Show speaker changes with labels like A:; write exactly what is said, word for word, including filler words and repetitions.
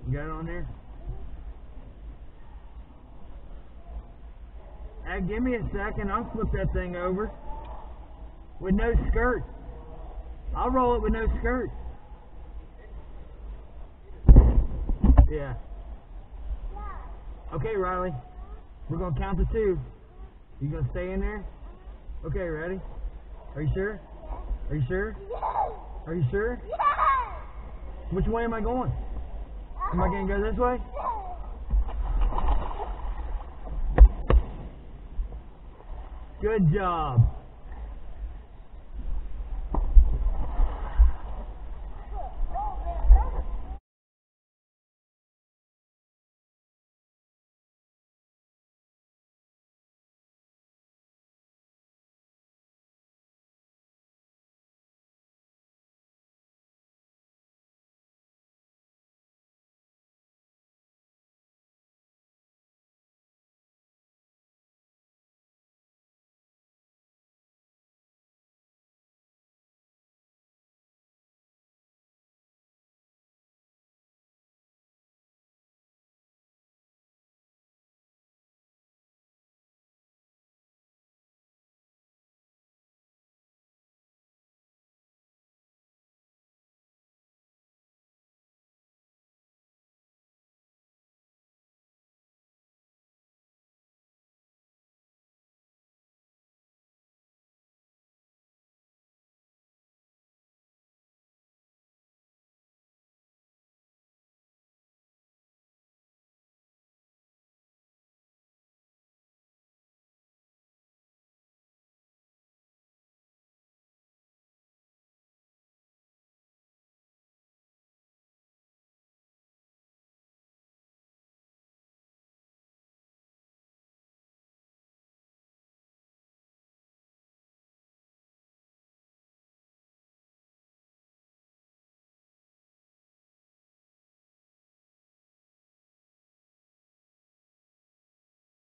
A: You got it on there? Hey, give me a second. I'll flip that thing over. With no skirt. I'll roll it with no skirt. Yeah. Okay, Riley. We're going to count to two. You going to stay in there? Okay, ready? Are you sure? Are you sure? Are you sure? Which way am I going? Am I going to go this way? Good job.